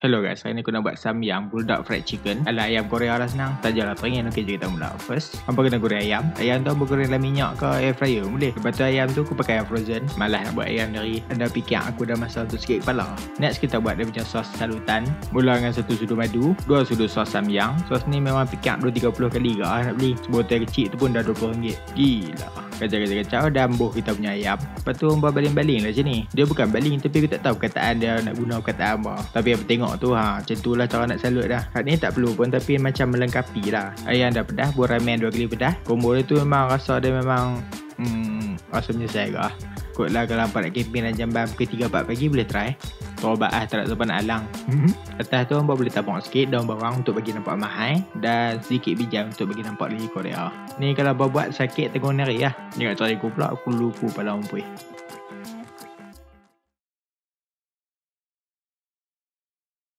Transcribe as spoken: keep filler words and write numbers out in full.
Hello guys, hari ni aku nak buat Samyang Bulldog fried chicken ala ayam Korea lah, senang. Tak jalan teringin. Okay, kita mula. First, hampa kena goreng ayam. Ayam tu hampa goreng dalam minyak ke air fryer boleh. Lepas tu ayam tu aku pakai yang frozen. Malas nak buat ayam dari anda fikir aku dah masak untuk sikit kepala. Next kita buat dia punya sos salutan. Mula dengan satu sudu madu, dua sudu sos Samyang. Sos ni memang fikir dua tiga puluh kali ke nak beli. Sebotol kecil tu pun dah dua puluh ringgit. Gila. Kacau-kacau dan buh kita punya ayam. Lepas tu hampa baling-baling lah macam ni. Dia bukan baling tapi aku tak tahu perkataan dia nak guna perkataan apa. Tapi apa tengok tu ha, macam tu lah cara nak salut dah. Hak ni tak perlu pun tapi macam melengkapi lah. Ayam dah pedas, buah ramen dua kali pedas. Combo dia tu memang rasa dia memang hmm, rasa menyesal ke lah. Kot lah kalau hampa nak camping dan jam pukul tiga empat pagi boleh try. Tobat ah, tak nak sampai nak alang. Atas tu hampa boleh tabung sikit daun bawang untuk bagi nampak mahal dan sedikit bijang untuk bagi nampak lagi Korea. Ni kalau hampa buat sakit tengok nari lah. Jangan cari aku pula, aku lupa pada hampa.